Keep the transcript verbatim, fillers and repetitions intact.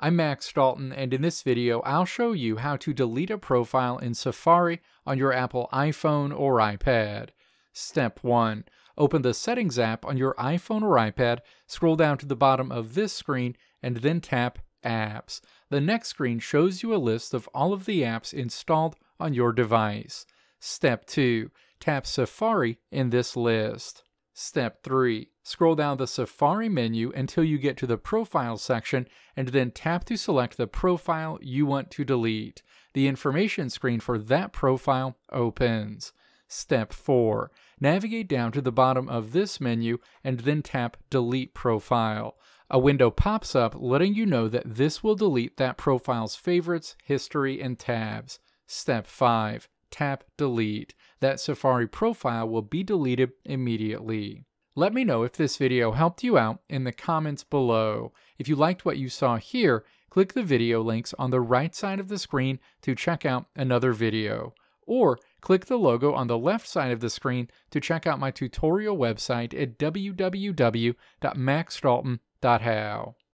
I'm Max Dalton, and in this video I'll show you how to delete a profile in Safari on your Apple iPhone or iPad. Step one. Open the Settings app on your iPhone or iPad, scroll down to the bottom of this screen, and then tap Apps. The next screen shows you a list of all of the apps installed on your device. Step two. Tap Safari in this list. Step three. Scroll down the Safari menu until you get to the Profile section and then tap to select the profile you want to delete. The information screen for that profile opens. Step four. Navigate down to the bottom of this menu and then tap Delete Profile. A window pops up letting you know that this will delete that profile's favorites, history, and tabs. Step five. Tap Delete. That Safari profile will be deleted immediately. Let me know if this video helped you out in the comments below. If you liked what you saw here, click the video links on the right side of the screen to check out another video. Or click the logo on the left side of the screen to check out my tutorial website at w w w dot max dalton dot how.